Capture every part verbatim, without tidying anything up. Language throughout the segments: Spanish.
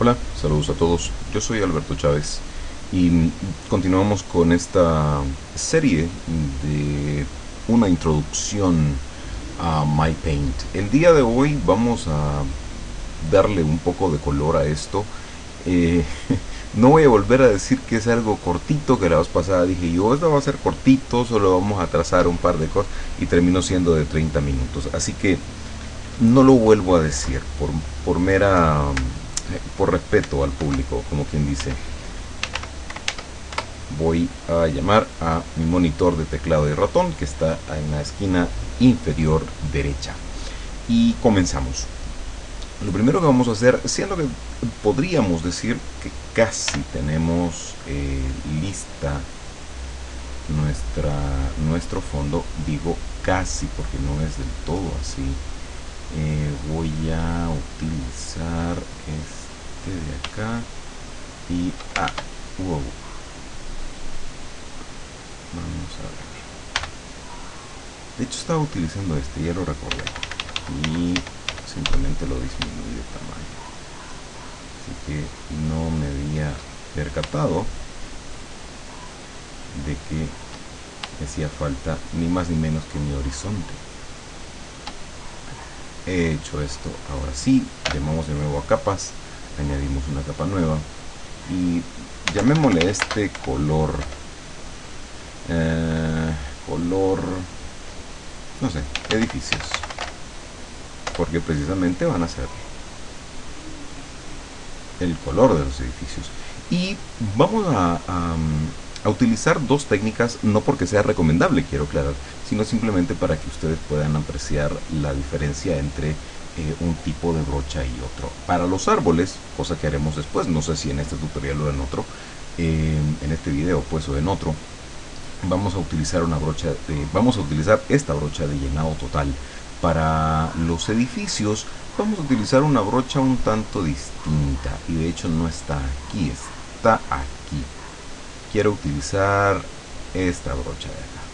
Hola, saludos a todos. Yo soy Alberto Chávez y continuamos con esta serie de una introducción a MyPaint. El día de hoy vamos a darle un poco de color a esto. Eh, no voy a volver a decir que es algo cortito, que la vez pasada dije yo, esto va a ser cortito, solo vamos a trazar un par de cosas y terminó siendo de treinta minutos. Así que no lo vuelvo a decir por, por mera por respeto al público, como quien dice. Voy a llamar a mi monitor de teclado y ratón que está en la esquina inferior derecha y comenzamos. Lo primero que vamos a hacer, siendo que podríamos decir que casi tenemos eh, lista nuestra nuestro fondo, digo casi porque no es del todo así. Eh, voy a utilizar este de acá y ah, wow. Vamos a ver. De hecho estaba utilizando este, ya lo recordé y simplemente lo disminuí de tamaño, así que no me había percatado de que hacía falta ni más ni menos que mi horizonte. He hecho esto, ahora sí, llamamos de nuevo a capas, añadimos una capa nueva y llamémosle este color, eh, color, no sé, edificios, porque precisamente van a ser el color de los edificios. Y vamos a, a, a utilizar dos técnicas, no porque sea recomendable, quiero aclarar, sino simplemente para que ustedes puedan apreciar la diferencia entre eh, un tipo de brocha y otro. Para los árboles, cosa que haremos después, no sé si en este tutorial o en otro, eh, en este video pues o en otro, vamos a utilizar una brocha de, vamos a utilizar esta brocha de llenado total. Para los edificios vamos a utilizar una brocha un tanto distinta y de hecho no está aquí, está aquí. Quiero utilizar esta brocha de acá.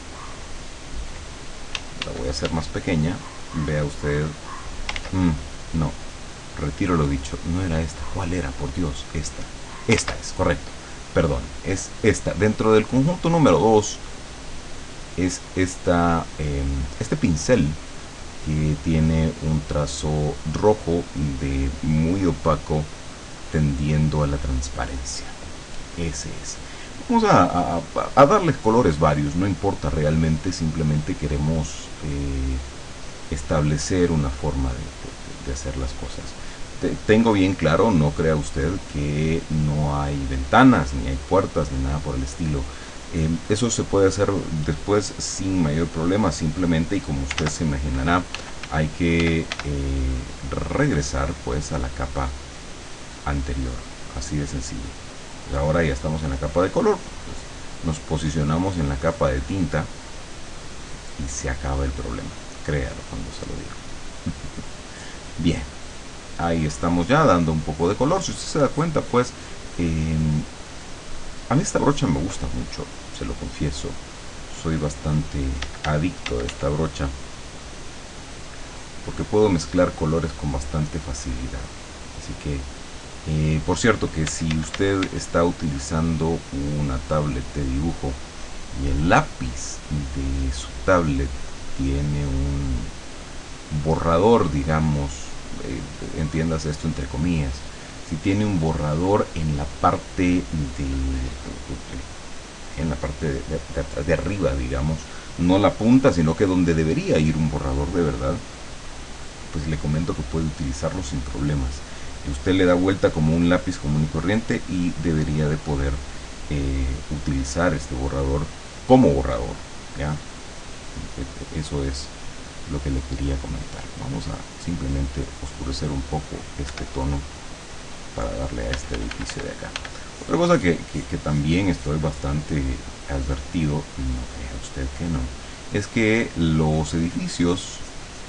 La voy a hacer más pequeña. Vea usted. Mm, no, retiro lo dicho. No era esta. ¿Cuál era? Por Dios, esta. Esta es, correcto. Perdón, es esta. Dentro del conjunto número dos es esta, eh, este pincel que tiene un trazo rojo de muy opaco tendiendo a la transparencia. Ese es. Vamos a, a, a darles colores varios, no importa realmente, simplemente queremos eh, establecer una forma de, de, de hacer las cosas. Te, tengo bien claro, no crea usted que no hay ventanas, ni hay puertas, ni nada por el estilo. Eh, eso se puede hacer después sin mayor problema, simplemente, y como usted se imaginará, hay que eh, regresar pues a la capa anterior, así de sencillo. Ahora ya estamos en la capa de color, pues nos posicionamos en la capa de tinta y se acaba el problema, créalo cuando se lo digo. Bien, ahí estamos ya dando un poco de color. Si usted se da cuenta pues eh, a mí esta brocha me gusta mucho, se lo confieso. Soy bastante adicto a esta brocha porque puedo mezclar colores con bastante facilidad. Así que, eh, por cierto, que si usted está utilizando una tablet de dibujo y el lápiz de su tablet tiene un borrador, digamos, eh, entiendas esto entre comillas, si tiene un borrador en la parte de en la parte de, de, de arriba, digamos, no la punta, sino que donde debería ir un borrador de verdad, pues le comento que puede utilizarlo sin problemas. Y usted le da vuelta como un lápiz común y corriente y debería de poder eh, utilizar este borrador como borrador, ¿ya? Eso es lo que le quería comentar. Vamos a simplemente oscurecer un poco este tono para darle a este edificio de acá. Otra cosa que, que, que también estoy bastante advertido, no crea usted que no, es que los edificios,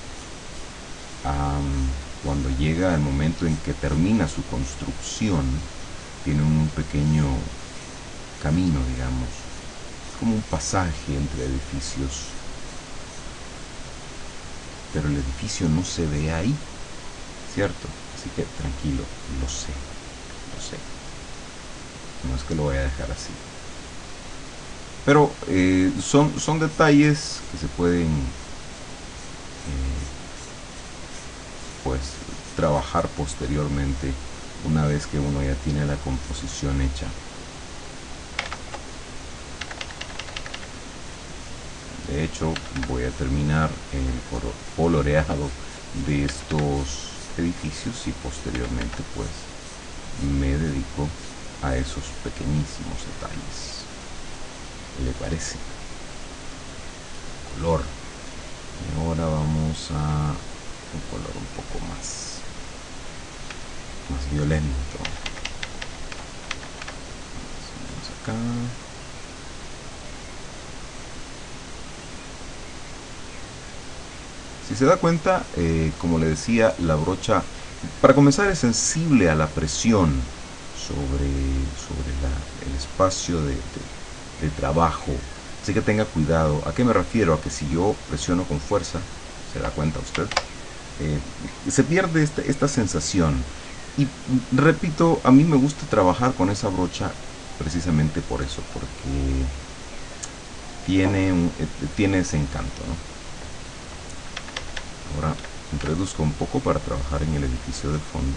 um, cuando llega el momento en que termina su construcción, tienen un pequeño camino, digamos, como un pasaje entre edificios, pero el edificio no se ve ahí, ¿cierto? Así que tranquilo, lo sé. que lo voy a dejar así. Pero eh, son, son detalles que se pueden eh, pues trabajar posteriormente una vez que uno ya tiene la composición hecha. De hecho, voy a terminar el coloreado de estos edificios y posteriormente pues me dedico a esos pequeñísimos detalles. ¿Le parece? Color. Y ahora vamos a un color un poco más más violento. Vamos acá. Si se da cuenta, eh, como le decía, la brocha, para comenzar, es sensible a la presión sobre, sobre la, el espacio de, de, de trabajo. Así que tenga cuidado. ¿A qué me refiero? A que si yo presiono con fuerza, ¿se da cuenta usted? Eh, se pierde esta, esta sensación. Y repito, a mí me gusta trabajar con esa brocha precisamente por eso, porque tiene, un, eh, tiene ese encanto, ¿no? Ahora introduzco un poco para trabajar en el edificio del fondo.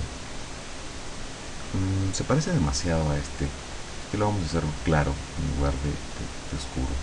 Mm, se parece demasiado a este. Este lo vamos a hacer claro en lugar de, de, de oscuro.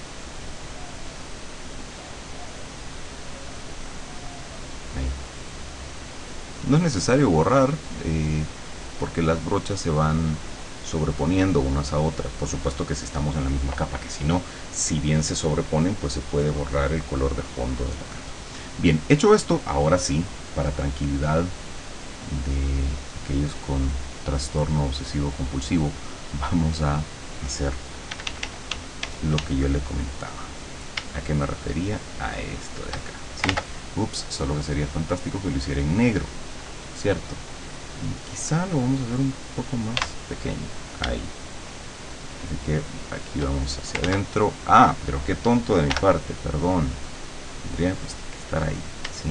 Ahí. No es necesario borrar eh, porque las brochas se van sobreponiendo unas a otras. Por supuesto que si estamos en la misma capa, que si no, si bien se sobreponen, pues se puede borrar el color de fondo de la capa. Bien, hecho esto, ahora sí, para tranquilidad de aquellos con trastorno obsesivo compulsivo, vamos a hacer lo que yo le comentaba. ¿A qué me refería? A esto de acá, ¿sí? Ups, solo que sería fantástico que lo hiciera en negro, ¿cierto? Y quizá lo vamos a hacer un poco más pequeño, ahí. Así que aquí vamos hacia adentro. Ah, pero qué tonto de mi parte, perdón. Tendría pues estar ahí, ¿sí?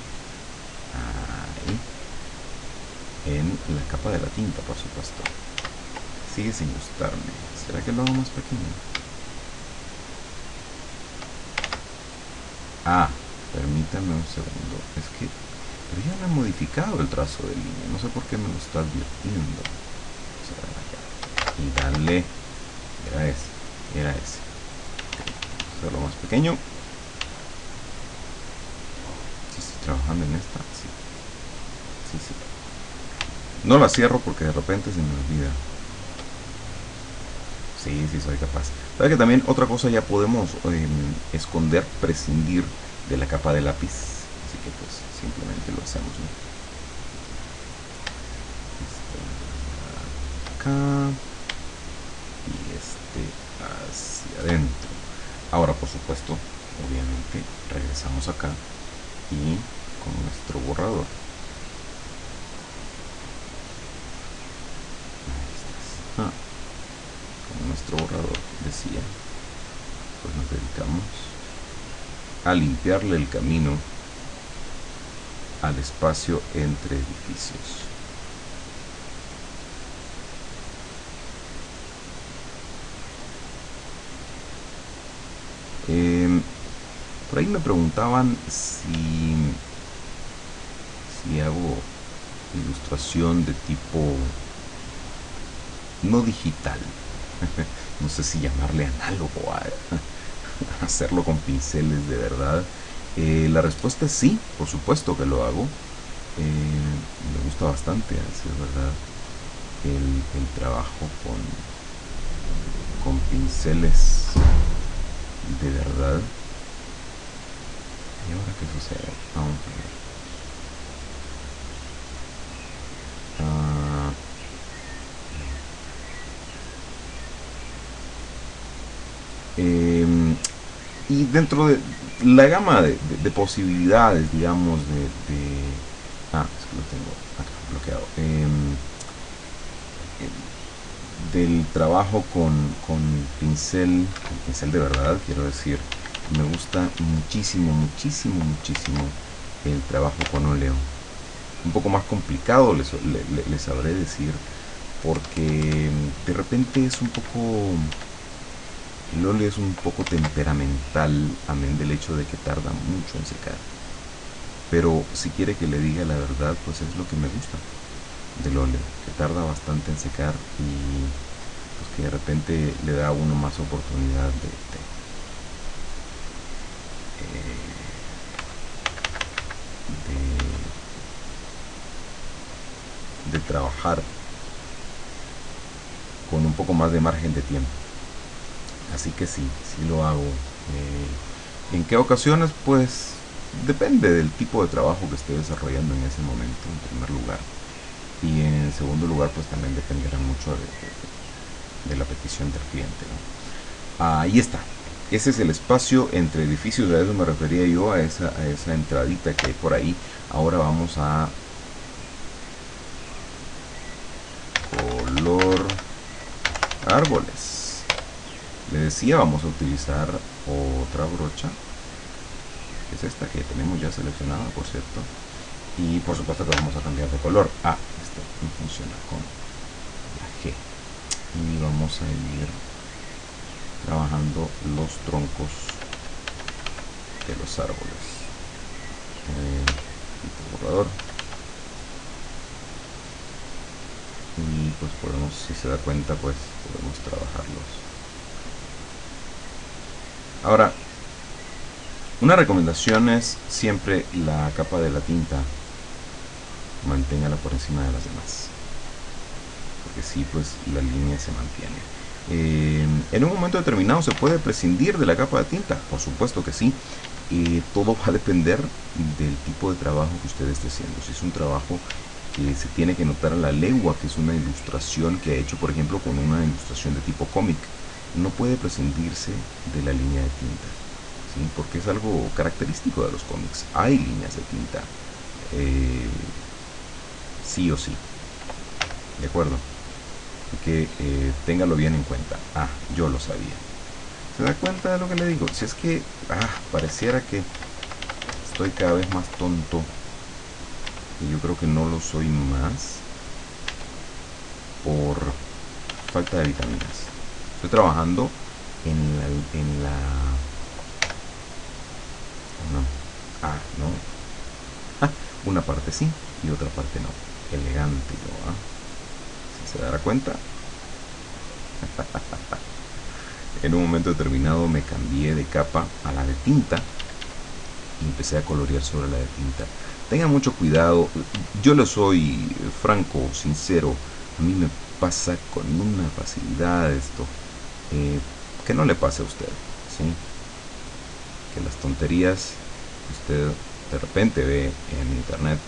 Ahí. En la capa de la tinta, por supuesto. Sigue sin gustarme. ¿Será que lo hago más pequeño? Ah, permítame un segundo. Es que pero ya no he modificado el trazo de línea. No sé por qué me lo está advirtiendo. Y dale. Era ese. Era ese. Hacerlo más pequeño. Si estoy trabajando en esta. Sí. Sí, sí. No la cierro porque de repente se me olvida. Sí, sí soy capaz. ¿Sabe que también otra cosa ya podemos eh, esconder, prescindir de la capa de lápiz? Así que pues simplemente lo hacemos, ¿no? Este acá y este hacia adentro. Ahora, por supuesto, obviamente regresamos acá y con nuestro borrador. Ahí está. Ah, con nuestro borrador, decía, pues nos dedicamos a limpiarle el camino al espacio entre edificios. Eh, por ahí me preguntaban si, si hago ilustración de tipo no digital, no sé si llamarle análogo a, a hacerlo con pinceles de verdad. Eh, la respuesta es sí, por supuesto que lo hago. Eh, me gusta bastante, así es verdad, el, el trabajo con, con pinceles de verdad. ¿Y ahora qué sucede? Vamos a ver. Ah, eh, y dentro de la gama de, de, de posibilidades, digamos, de, de... Ah, es que lo tengo acá bloqueado. Eh, del trabajo con, con pincel, con pincel de verdad, quiero decir, me gusta muchísimo, muchísimo, muchísimo el trabajo con óleo. Un poco más complicado, les, les, les sabré decir, porque de repente es un poco, el óleo es un poco temperamental, amén del hecho de que tarda mucho en secar. Pero si quiere que le diga la verdad, pues es lo que me gusta del óleo, que tarda bastante en secar y pues que de repente le da a uno más oportunidad de, de, eh, de, de trabajar con un poco más de margen de tiempo. Así que sí, sí lo hago. Eh, ¿En qué ocasiones? Pues depende del tipo de trabajo que esté desarrollando en ese momento, en primer lugar. Y en segundo lugar, pues también dependerá mucho de, de, de la petición del cliente, ¿no? Ahí está. Ese es el espacio entre edificios, a eso me refería yo, a esa, a esa entradita que hay por ahí. Ahora vamos a color árboles. Le decía, vamos a utilizar otra brocha, que es esta que tenemos ya seleccionada, por cierto. Y por supuesto que vamos a cambiar de color. Ah, esto no funciona con la G. Y vamos a ir trabajando los troncos de los árboles. Eh, borrador. Y pues podemos, si se da cuenta, pues podemos trabajarlos. Ahora, una recomendación es siempre la capa de la tinta, manténgala por encima de las demás, porque si pues la línea se mantiene. Eh, en un momento determinado se puede prescindir de la capa de tinta, por supuesto que sí. Eh, todo va a depender del tipo de trabajo que usted esté haciendo. Si es un trabajo que se tiene que notar a la legua, que es una ilustración que ha hecho, por ejemplo, con una ilustración de tipo cómic, no puede prescindirse de la línea de tinta, ¿sí? Porque es algo característico de los cómics. Hay líneas de tinta, eh, sí o sí, de acuerdo. Que eh, téngalo bien en cuenta. Ah, yo lo sabía. ¿Se da cuenta de lo que le digo? Si es que ah, pareciera que estoy cada vez más tonto, y yo creo que no lo soy más por falta de vitaminas. Estoy trabajando en la, en la no, ah, no, ah, una parte sí y otra parte no. Elegante yo, ¿ah? Si se dará cuenta. En un momento determinado me cambié de capa a la de tinta y empecé a colorear sobre la de tinta. Tengan mucho cuidado, yo le soy franco, sincero, a mí me pasa con una facilidad esto, eh, que no le pase a usted, ¿sí? Que las tonterías que usted de repente ve en internet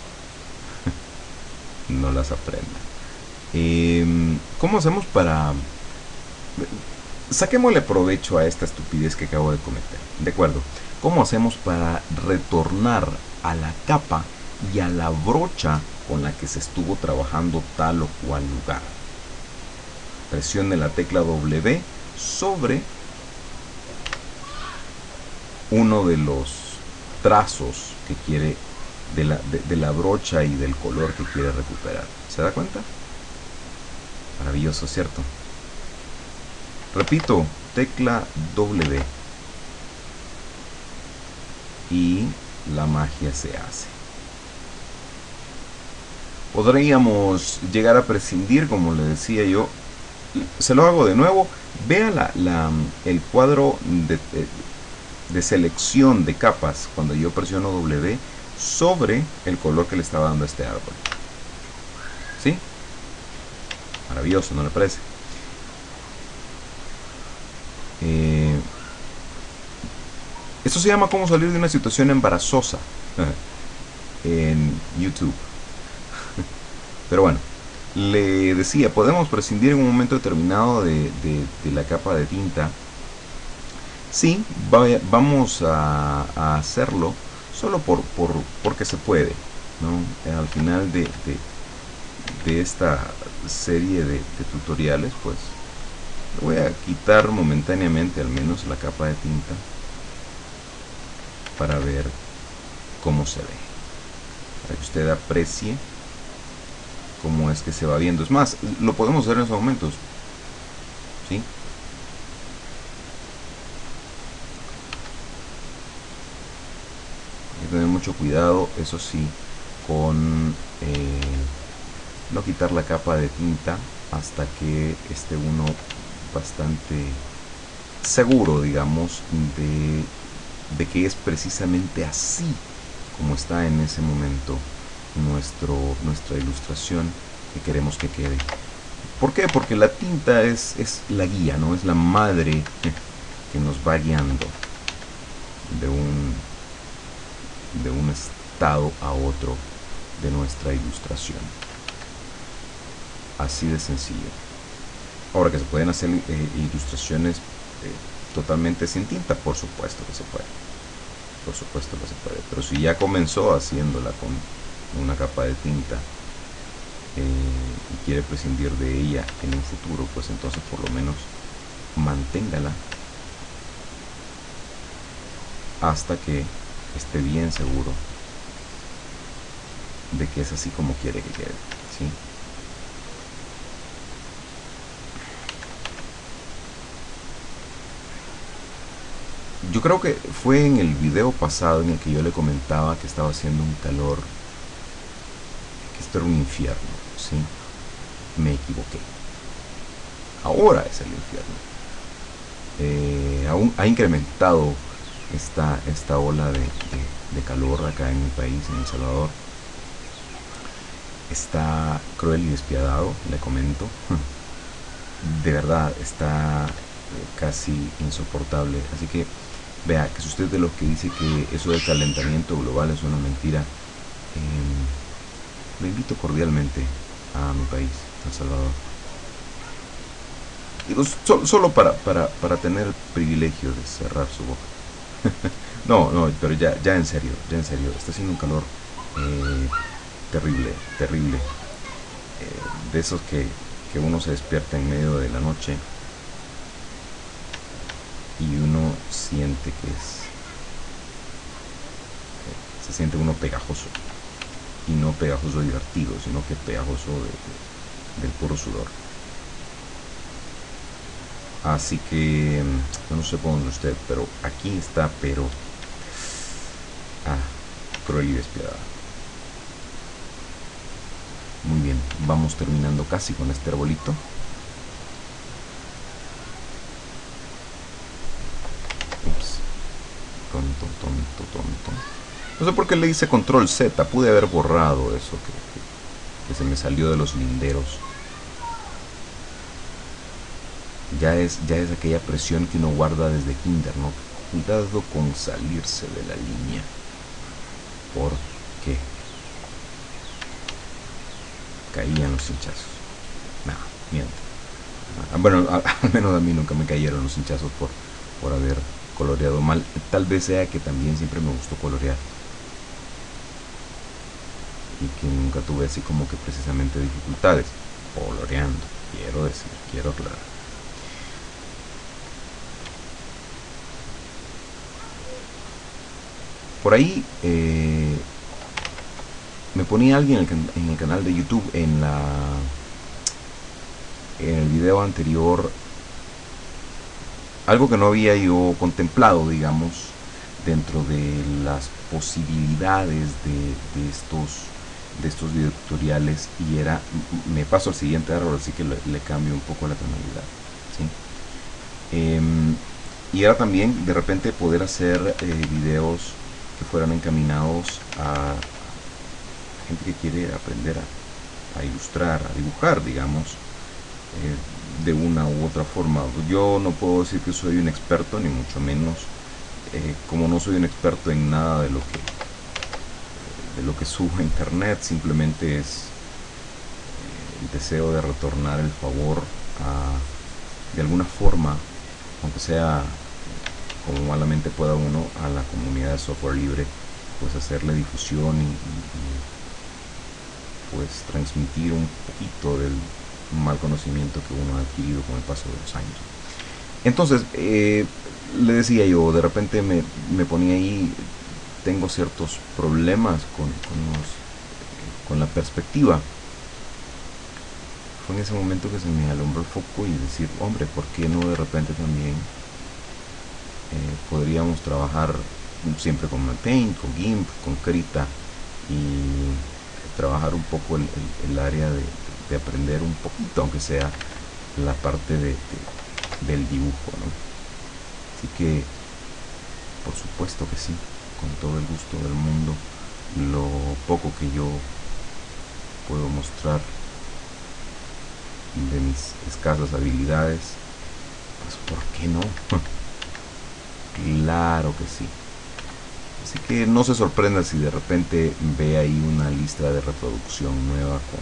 no las aprenda. Eh, ¿Cómo hacemos para... Saquémosle provecho a esta estupidez que acabo de cometer, ¿de acuerdo? ¿Cómo hacemos para retornar a la capa y a la brocha con la que se estuvo trabajando tal o cual lugar? Presione la tecla W sobre uno de los trazos que quiere, de la, de, de la brocha y del color que quiere recuperar. ¿Se da cuenta? Maravilloso, ¿cierto? Repito, tecla W y la magia se hace. Podríamos llegar a prescindir, como le decía yo. Se lo hago de nuevo. Vea la, la, el cuadro de, de, de selección de capas cuando yo presiono W sobre el color que le estaba dando a este árbol. ¿Sí? Maravilloso, ¿no le parece? Eh, esto se llama cómo salir de una situación embarazosa en YouTube. Pero bueno, le decía, podemos prescindir en un momento determinado de, de, de la capa de tinta. Sí, vaya, vamos a, a hacerlo solo por, por, porque se puede, ¿no? Al final de, de, de esta serie de, de tutoriales, pues voy a quitar momentáneamente al menos la capa de tinta para ver cómo se ve, para que usted aprecie cómo es que se va viendo. Es más, lo podemos hacer en esos momentos, ¿sí? Hay que tener mucho cuidado, eso sí, con eh, no quitar la capa de tinta hasta que esté uno bastante seguro, digamos, de, de que es precisamente así como está en ese momento nuestro, nuestra ilustración que queremos que quede. ¿Por qué? Porque la tinta es, es la guía, ¿no? Es la madre que nos va guiando de un, de un estado a otro de nuestra ilustración. Así de sencillo. Ahora, que se pueden hacer eh, ilustraciones eh, totalmente sin tinta, por supuesto que se puede. Por supuesto que se puede. Pero si ya comenzó haciéndola con una capa de tinta eh, y quiere prescindir de ella en un futuro, pues entonces por lo menos manténgala hasta que esté bien seguro de que es así como quiere que quede, ¿sí? Yo creo que fue en el video pasado en el que yo le comentaba que estaba haciendo un calor, que esto era un infierno, ¿sí? Me equivoqué. Ahora es el infierno. Eh, aún ha incrementado esta, esta ola de, de, de calor acá en mi país, en El Salvador. Está cruel y despiadado, le comento. De verdad, está casi insoportable. Así que vea, que si usted de los que dice que eso del calentamiento global es una mentira, eh, lo invito cordialmente a mi país, El Salvador. Digo, so, solo para, para, para tener el privilegio de cerrar su boca. No, no, pero ya, ya en serio, ya en serio, está haciendo un calor eh, terrible, terrible. Eh, de esos que, que uno se despierta en medio de la noche y uno siente que es, se siente uno pegajoso, y no pegajoso divertido, sino que pegajoso de, de, del puro sudor. Así que yo no sé por dónde usted, pero aquí está, pero ah, cruel y despiadada. Muy bien, vamos terminando casi con este arbolito. Ups, tonto, tonto, tonto. No sé por qué le hice control Z, pude haber borrado eso que, que, que se me salió de los linderos. Ya es, ya es aquella presión que uno guarda desde kinder, ¿no? Cuidado con salirse de la línea. ¿Por qué? Caían los hinchazos. Nada, miente. Ah, bueno, a, al menos a mí nunca me cayeron los hinchazos por, por haber coloreado mal. Tal vez sea que también siempre me gustó colorear. Y que nunca tuve así como que precisamente dificultades coloreando. Quiero decir, quiero aclarar. Por ahí eh, me ponía alguien en el, en el canal de YouTube en la en el video anterior algo que no había yo contemplado, digamos, dentro de las posibilidades de, de estos de estos videotutoriales, y era, me paso al siguiente árbol, así que le, le cambio un poco la tonalidad, ¿sí? Eh, y era también de repente poder hacer eh, videos que fueran encaminados a gente que quiere aprender a, a ilustrar, a dibujar, digamos, eh, de una u otra forma. Yo no puedo decir que soy un experto, ni mucho menos, eh, como no soy un experto en nada de lo que de lo que subo a internet, simplemente es eh, el deseo de retornar el favor a, de alguna forma, aunque sea como malamente pueda uno, a la comunidad de software libre, pues hacerle difusión y, y, y pues transmitir un poquito del mal conocimiento que uno ha adquirido con el paso de los años. Entonces, eh, le decía yo, de repente me, me ponía ahí, tengo ciertos problemas con, con, los, con la perspectiva, fue en ese momento que se me alumbró el foco y decir, hombre, ¿por qué no de repente también eh, podríamos trabajar siempre con Paint, con GIMP, con Krita, y trabajar un poco el, el, el área de, de aprender un poquito, aunque sea la parte de, de, del dibujo, ¿no? Así que, por supuesto que sí, con todo el gusto del mundo, lo poco que yo puedo mostrar de mis escasas habilidades, pues ¿por qué no? Claro que sí. Así que no se sorprenda si de repente ve ahí una lista de reproducción nueva con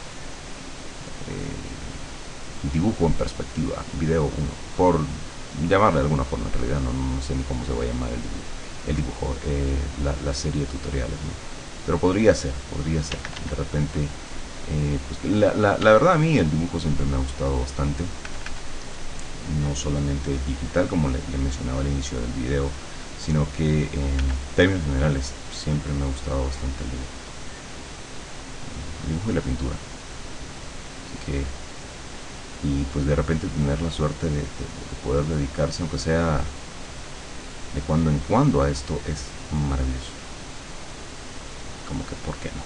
eh, dibujo en perspectiva, video uno, por llamarle de alguna forma. En realidad no, no sé ni cómo se va a llamar el dibujo, el dibujo eh, la, la serie de tutoriales, ¿no? Pero podría ser, podría ser. De repente, eh, pues la, la, la verdad a mí el dibujo siempre me ha gustado bastante. No solamente digital, como le, le mencionaba al inicio del video, sino que en términos generales siempre me ha gustado bastante el dibujo, el dibujo y la pintura. Así que, y pues de repente tener la suerte de, de, de poder dedicarse, aunque sea de cuando en cuando, a esto es maravilloso. Como que, ¿por qué no?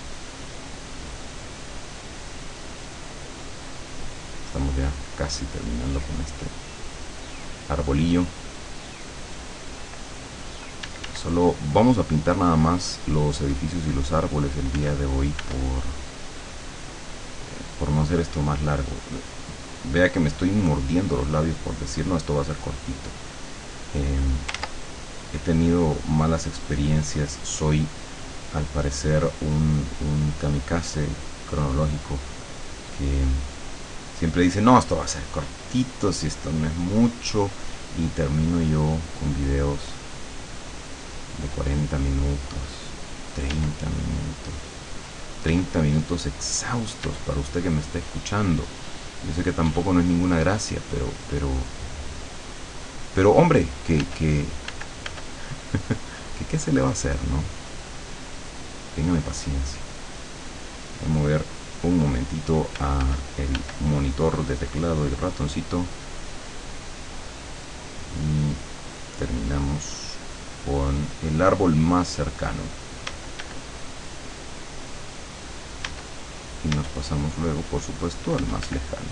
Estamos ya casi terminando con este arbolillo. Solo vamos a pintar nada más los edificios y los árboles el día de hoy por, por no hacer esto más largo. Vea que me estoy mordiendo los labios por decir, no, esto va a ser cortito. Eh, he tenido malas experiencias, soy al parecer un, un kamikaze cronológico que siempre dice, no, esto va a ser cortito, si esto no es mucho, y termino yo con videos de cuarenta minutos, treinta minutos, treinta minutos exhaustos para usted que me está escuchando. Yo sé que tampoco no es ninguna gracia, pero, pero, pero hombre, que, que, que ¿qué se le va a hacer, no? Téngame paciencia. Voy a mover un momentito a el monitor de teclado y ratoncito y terminamos con el árbol más cercano y nos pasamos luego, por supuesto, al más lejano.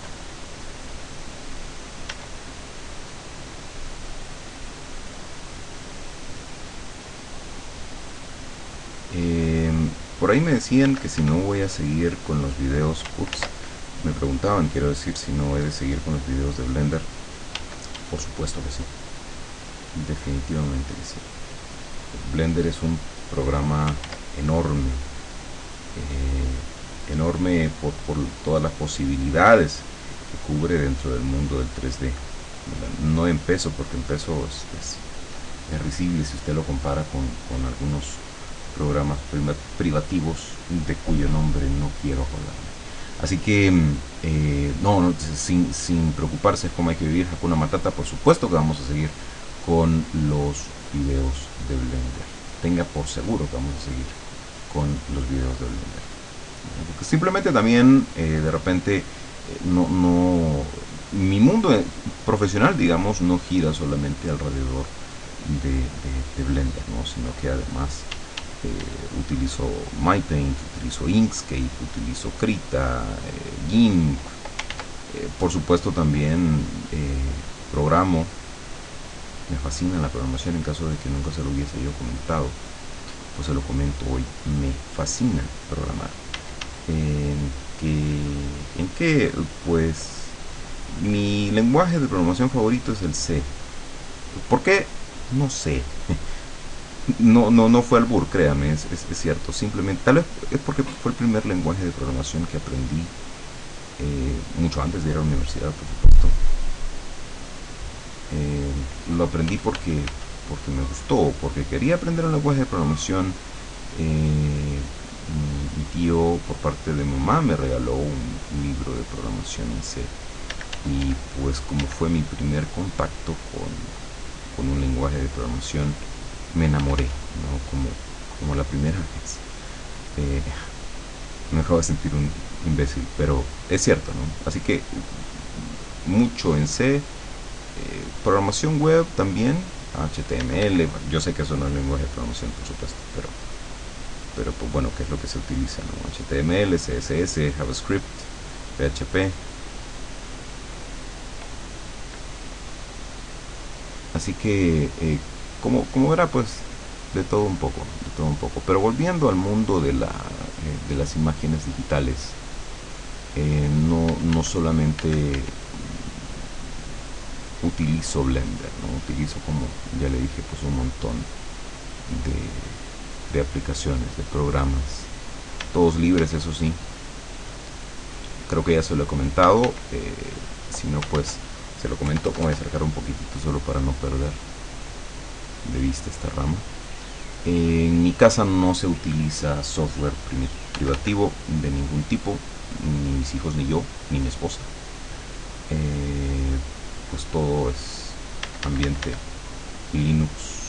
Eh, por ahí me decían que si no voy a seguir con los videos, ups, me preguntaban, quiero decir, si no he de seguir con los videos de Blender. Por supuesto que sí, definitivamente que sí. Blender es un programa enorme, eh, enorme por, por todas las posibilidades que cubre dentro del mundo del tres D. No en peso, porque en peso es, es, es risible si usted lo compara con, con algunos programas privativos de cuyo nombre no quiero acordarme. Así que eh, no, no sin, sin preocuparse, es como hay que vivir Hakuna Matata. Por supuesto que vamos a seguir con los videos de Blender. Tenga por seguro que vamos a seguir con los videos de Blender. Porque simplemente también eh, de repente eh, no, no mi mundo profesional, digamos, no gira solamente alrededor de, de, de Blender, ¿no? Sino que además Eh, utilizo MyPaint, utilizo Inkscape, utilizo Krita, eh, GIMP, eh, por supuesto también eh, programo. Me fascina la programación, en caso de que nunca se lo hubiese yo comentado, pues se lo comento hoy. Me fascina programar. ¿En que, en que pues mi lenguaje de programación favorito es el C? ¿Por qué? No sé. No, no, no fue albur, créame, es, es, es cierto. Simplemente, tal vez es porque fue el primer lenguaje de programación que aprendí eh, mucho antes de ir a la universidad, por supuesto. Eh, lo aprendí porque, porque me gustó, porque quería aprender el lenguaje de programación. Eh, mi, mi tío, por parte de mi mamá, me regaló un libro de programación en C. Y pues como fue mi primer contacto con, con un lenguaje de programación, me enamoré, ¿no? Como, como la primera vez. Eh, me acabo de sentir un, imbécil, pero es cierto, ¿no? Así que mucho en C, eh, programación web también, H T M L, bueno, yo sé que eso no es lenguaje de programación, por supuesto, pero, pero pues bueno, ¿qué es lo que se utiliza, ¿no? H T M L, C S S, JavaScript, P H P. Así que, eh, como, como verá, pues, de todo un poco, de todo un poco. Pero volviendo al mundo de, la, eh, de las imágenes digitales, eh, no, no solamente utilizo Blender, ¿no? Utilizo, como ya le dije, pues un montón de, de aplicaciones, de programas, todos libres, eso sí. Creo que ya se lo he comentado, eh, si no, pues se lo comento. Voy a acercar un poquitito solo para no perder de vista esta rama. En mi casa no se utiliza software privativo de ningún tipo, ni mis hijos, ni yo, ni mi esposa. Eh, pues todo es ambiente Linux.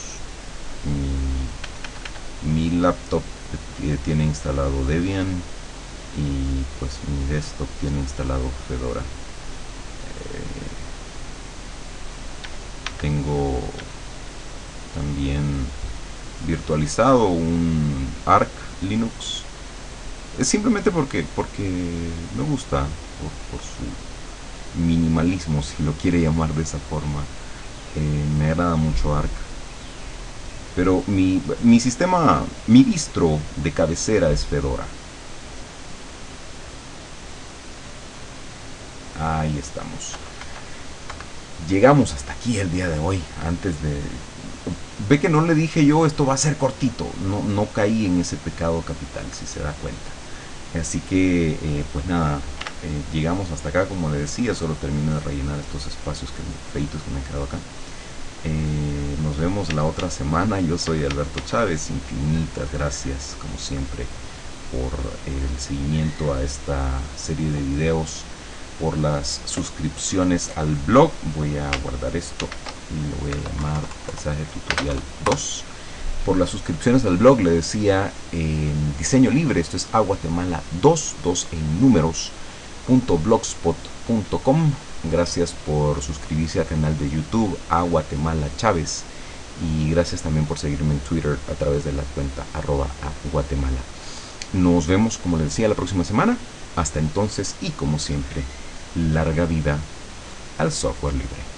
Mi, mi laptop eh, tiene instalado Debian y pues mi desktop tiene instalado Fedora. Eh, tengo también virtualizado un Arch Linux. Es simplemente porque porque me gusta, por, por su minimalismo, si lo quiere llamar de esa forma. Eh, me agrada mucho Arch. Pero mi, mi sistema, mi distro de cabecera es Fedora. Ahí estamos. Llegamos hasta aquí el día de hoy. Antes de... Ve que no le dije yo, esto va a ser cortito. No, no caí en ese pecado capital, si se da cuenta. Así que, eh, pues nada, eh, llegamos hasta acá, como le decía. Solo termino de rellenar estos espacios que, feitos que me han quedado acá. Eh, nos vemos la otra semana. Yo soy Alberto Chávez. Infinitas gracias, como siempre, por el seguimiento a esta serie de videos, por las suscripciones al blog. Voy a guardar esto y lo voy a llamar Paisaje Tutorial dos. Por las suscripciones al blog, le decía, en diseño libre, esto es A Guatemala dos, dos en números, punto blogspot punto com. Gracias por suscribirse al canal de YouTube A Guatemala Chávez, y gracias también por seguirme en Twitter a través de la cuenta arroba a Guatemala. Nos vemos, como les decía, la próxima semana. Hasta entonces, y como siempre, larga vida al software libre.